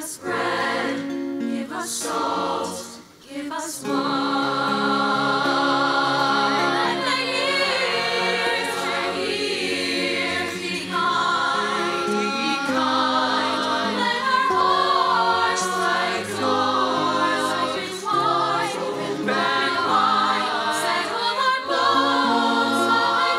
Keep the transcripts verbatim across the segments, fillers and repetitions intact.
us bread, give us salt, give us wine. Let the years, the years be kind, be kind. Let our hearts like doors open wide, open wide, wide. Settle our bones like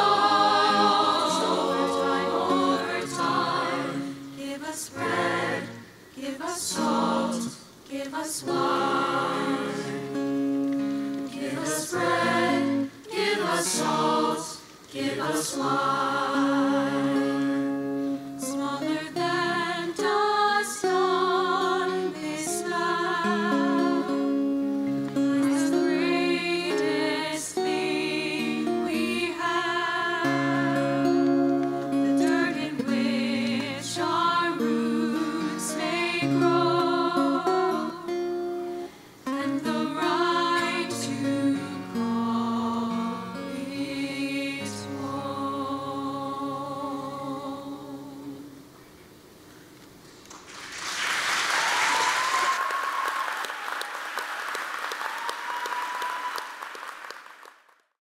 walls over time, over time. Give us bread, give us salt, give us wine. Give us bread, give us salt, give us wine.